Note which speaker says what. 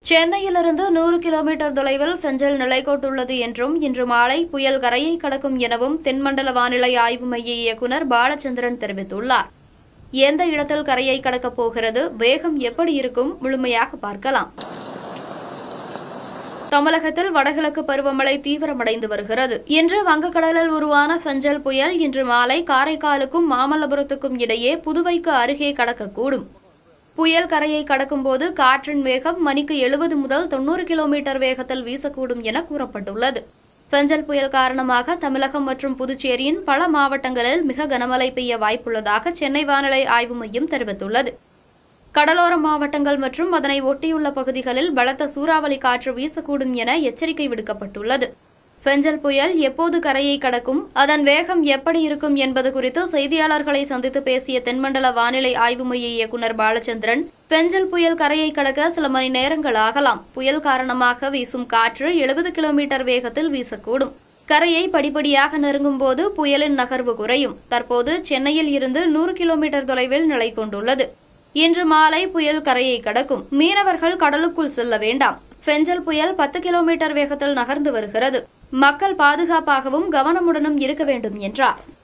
Speaker 1: சென்னையிலிருந்து 100 கிலோமீட்டர் தொலைவில் பெஞ்சல் நிலை கொண்டுள்ளது என்றும் இன்று மாலை புயல் கரையை கடக்கும் எனவும் தென்மண்டல வானிலை ஆய்வு மைய இயக்குநர் பாலச்சந்திரன் தெரிவித்துள்ளார். எந்த இடத்தில் கரையை கடக்கப் போகிறது, வேகம் எப்படி இருக்கும், முழுமையாக பார்க்கலாம். தமிழகத்தில் வடகிழக்கு பருவமழை தீவிரமடைந்து வருகிறது. இன்று வங்கக்கடலில் உருவான பெஞ்சல் புயல் இன்று மாலை காரைக்காலுக்கும் மாமல்லபுரத்துக்கும் இடையே புதுவைக்கு அருகே கடக்கக்கூடும். புயல் கரையை கடக்கும்போது காற்றின் வேகம் மணிக்கு 70 முதல் 90 கிலோமீட்டர் வேகத்தில் வீசக்கூடும் என கூறப்பட்டுள்ளது. பெஞ்சல் புயல் காரணமாக தமிழகம் மற்றும் புதுச்சேரியின் பல மாவட்டங்களில் மிக கனமழை பெய்ய வாய்ப்புள்ளதாக சென்னை வானிலை ஆய்வு மையம் தெரிவித்துள்ளது. கடலோர மாவட்டங்கள் மற்றும் அதனை ஒட்டியுள்ள பகுதிகளில் பலத்த சூறாவளி காற்று வீசக்கூடும் என எச்சரிக்கை விடுக்கப்பட்டுள்ளது. பெஞ்சல் புயல் எப்போது கரையை கடக்கும், அதன் வேகம் எப்படி இருக்கும் என்பது குறித்து செய்தியாளர்களை சந்தித்து பேசிய தென்மண்டல வானிலை ஆய்வு மைய இயக்குநர் பாலச்சந்திரன், பெஞ்சல் புயல் கரையை கடக்க சில மணி நேரங்கள் ஆகலாம். புயல் காரணமாக வீசும் காற்று 70 கிலோமீட்டர் வேகத்தில் வீசக்கூடும். கரையை படிப்படியாக நெருங்கும் போது புயலின் நகர்வு குறையும். தற்போது சென்னையில் இருந்து 100 கிலோமீட்டர் தொலைவில் நிலை கொண்டுள்ளது. இன்று மாலை புயல் கரையை கடக்கும். மீனவர்கள் கடலுக்குள் செல்ல வேண்டாம். பெஞ்சல் புயல் 10 கிலோமீட்டர் வேகத்தில் நகர்ந்து வருகிறது. மக்கள் பாதுகாப்பாகவும் கவனமுடனும் இருக்க வேண்டும் என்றார்.